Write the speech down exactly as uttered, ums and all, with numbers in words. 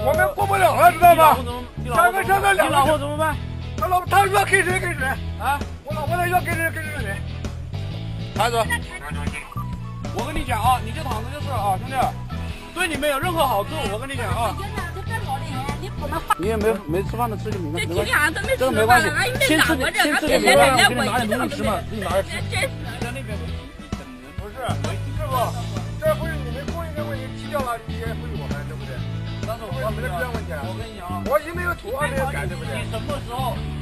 我们过不了了，知道吗？三个车子两个。 你老婆怎么办？ 他老他愿给谁给谁啊！我老婆他愿给谁给谁谁。孩子，我跟你讲啊，你就躺着就是啊，兄弟，对你没有任何好处。我跟你讲啊。你也没没吃饭的吃就没关系，这个没关系，先吃点先吃点，我给你拿点东西吃嘛，给你拿点吃。在那边不是师傅，这不是你们故意的问题，踢掉了也不是我们，对不对？但是我们的责任问题，我跟你讲啊，我已经没有图，没有改，对不对？你什么时候？